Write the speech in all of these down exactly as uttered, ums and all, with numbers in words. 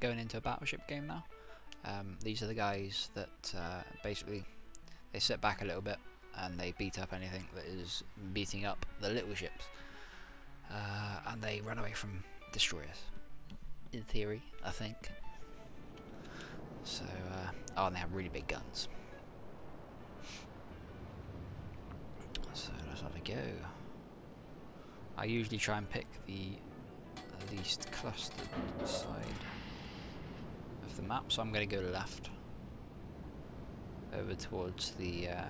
going into a battleship game now. Um, these are the guys that uh, basically they sit back a little bit and they beat up anything that is beating up the little ships, uh, and they run away from destroyers. In theory, I think. So, uh, oh, and they have really big guns. So let's have a go. I usually try and pick the least clustered side of the map, so I'm going to go left over towards the uh,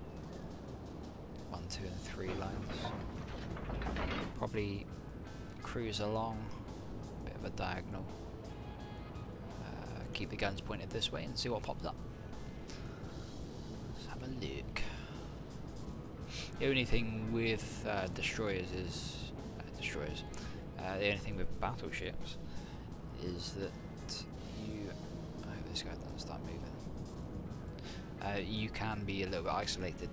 one, two, and three lines. Probably cruise along, a bit of a diagonal. Uh, keep the guns pointed this way and see what pops up. Let's have a look. The only thing with uh, destroyers is uh, destroyers. Uh, the only thing with battleships is that you. I hope this guy doesn't start moving. Uh, you can be a little bit isolated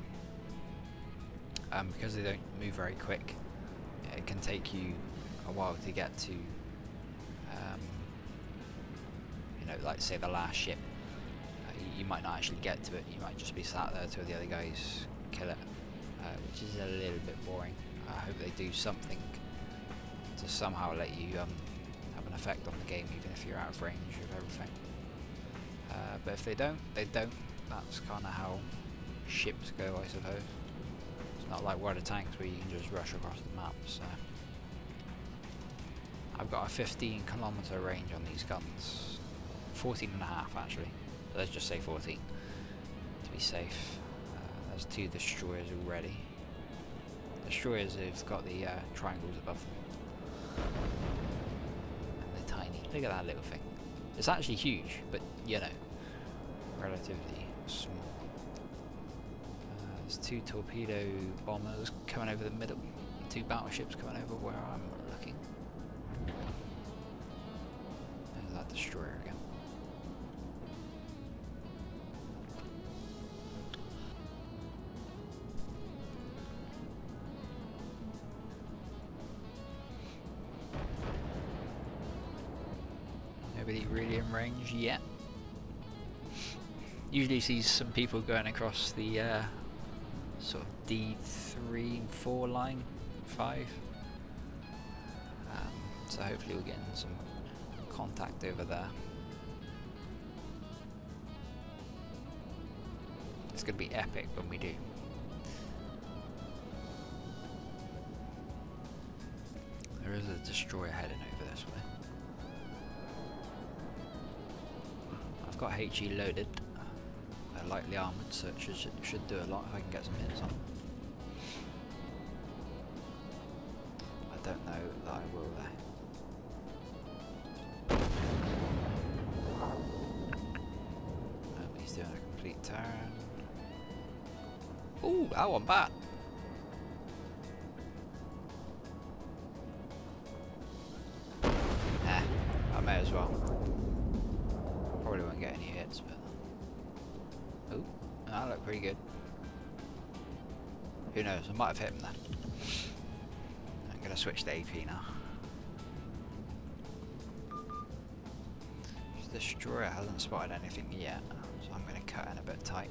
um, because they don't move very quick. It can take you a while to get to, um, you know, like say the last ship. Uh, you, you might not actually get to it. You might just be sat there till the other guys kill it. Uh, which is a little bit boring. I hope they do something to somehow let you um, have an effect on the game, even if you're out of range of everything. Uh, but if they don't, they don't. That's kind of how ships go, I suppose. It's not like World of Tanks where you can just rush across the map. So I've got a fifteen kilometer range on these guns, fourteen and a half actually. So let's just say fourteen to be safe. There's two destroyers already. Destroyers have got the uh, triangles above them. And they're tiny. Look at that little thing. It's actually huge, but you know, relatively small. Uh, there's two torpedo bombers coming over the middle. Two battleships coming over where I'm looking. There's that destroyer again. Nobody really in range yet. Usually see some people going across the uh, sort of D three and four line, five. Um, so hopefully we'll get in some contact over there. It's going to be epic when we do. There is a destroyer heading over this way. I've got H E loaded. They're lightly armoured, so it should, should, should do a lot if I can get some hits on. I don't know that I will though. Um, he's doing a complete turn. Ooh, that one bad. Eh, I may as well. Probably won't get any hits, but oh, that looked pretty good. Who knows? I might have hit him there. I'm gonna switch to A P now. The destroyer hasn't spotted anything yet, so I'm gonna cut in a bit tight.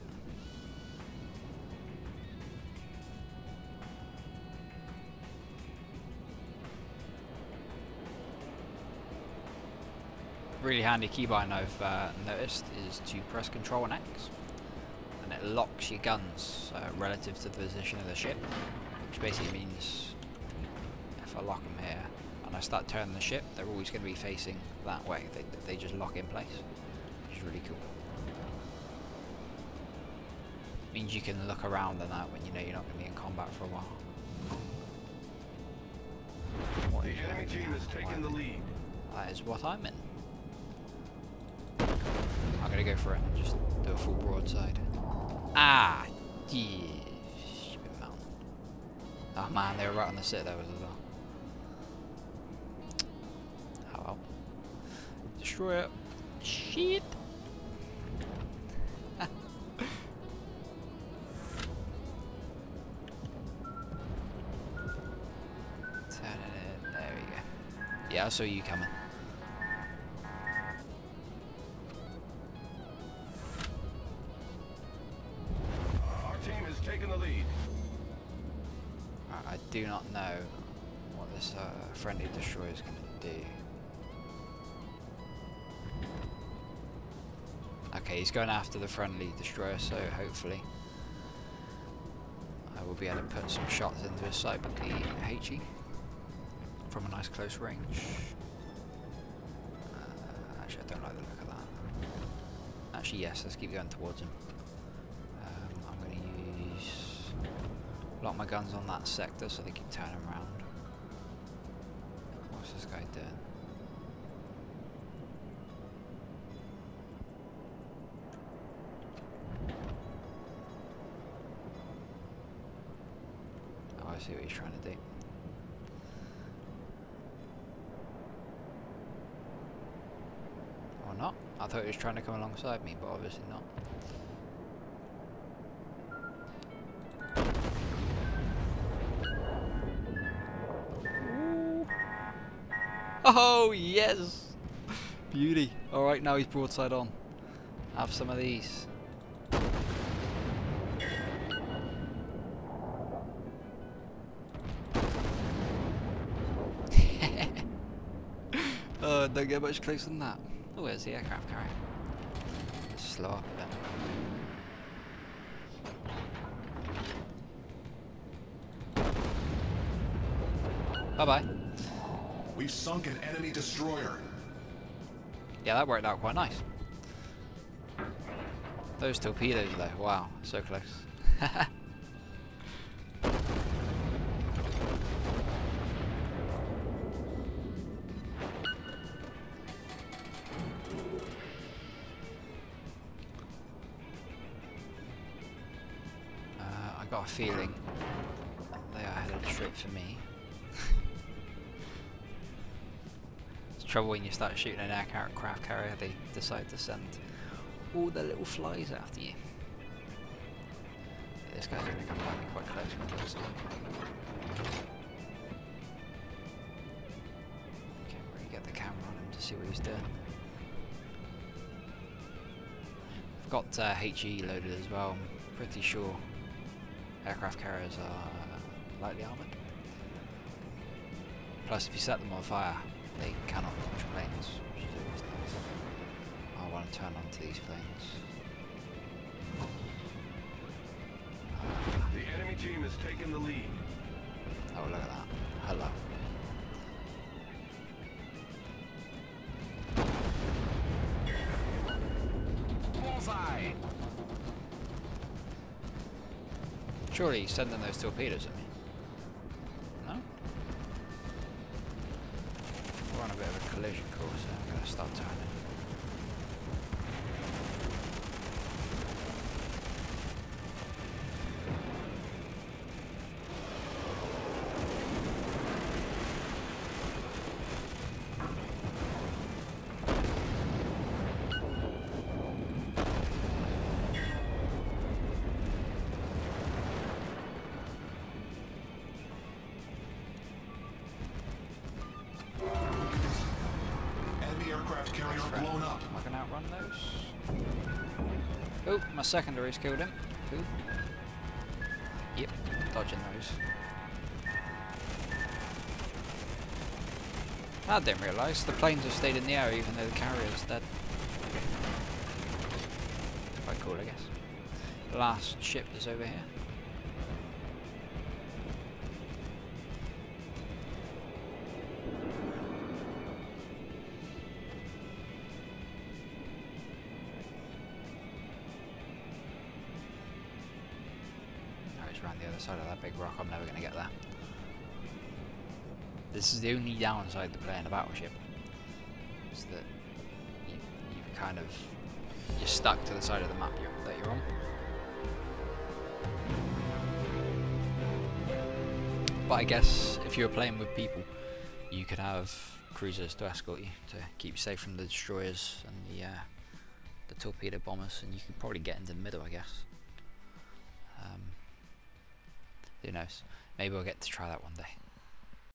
Really handy keybind I've uh, noticed is to press Control and X, and it locks your guns uh, relative to the position of the ship, which basically means if I lock them here and I start turning the ship, they're always going to be facing that way. They, they just lock in place, which is really cool. Means you can look around and that when you know you're not going to be in combat for a while. What the enemy team has taken the lead. That is what I'm in. I'm gonna go for it and just do a full broadside. Ah! Yeah, stupid mountain. Oh man, they were right on the citadel as well. Oh well. Destroy it. Shit! Turn it in. There we go. Yeah, I saw you coming. do not know what this uh, friendly destroyer is going to do. Okay, he's going after the friendly destroyer, so hopefully I will be able to put some shots into his sight with the H E from a nice close range. Uh, actually, I don't like the look of that. Actually, yes, let's keep going towards him. Um, I'm going to use lock my guns on that sector so they keep turning around. What's this guy doing? I see what he's trying to do. Or not. I thought he was trying to come alongside me, but obviously not. Ooh. Oh, yes! Beauty. Alright, now he's broadside on. Have some of these. Oh, don't get much closer than that. Oh, where's the aircraft carrier? Let's slow up a bit. Bye bye. We've sunk an enemy destroyer. Yeah, that worked out quite nice. Those torpedoes though, wow, so close. I got a feeling they are headed straight for me. It's trouble when you start shooting an aircraft carrier, they decide to send all the little flies after you. Yeah, this guy's going to come back quite close with this one. Can't really get the camera on him to see what he's doing. I've got uh, H E loaded as well, I'm pretty sure. Aircraft carriers are lightly armoured. Plus, if you set them on fire, they cannot launch planes, which is always nice. I want to turn onto these planes. The enemy team has taken the lead. Oh, look at that. Hello. Bullseye! Surely he's sending those torpedoes at me. No? We're on a bit of a collision course, so I'm going to start turning. Carrier blown up. Am I going to outrun those? Oh, my secondaries killed him. Cool. Yep, dodging those. I didn't realise the planes have stayed in the air even though the carrier's dead. Quite cool, I guess. The last ship is over here. Around the other side of that big rock, I'm never going to get there. This is the only downside to playing a battleship, is that you, you kind of, you're stuck to the side of the map you're, that you're on. But I guess if you were playing with people, you could have cruisers to escort you, to keep you safe from the destroyers and the, uh, the torpedo bombers, and you could probably get into the middle, I guess. Um, Who knows? Maybe I'll get to try that one day.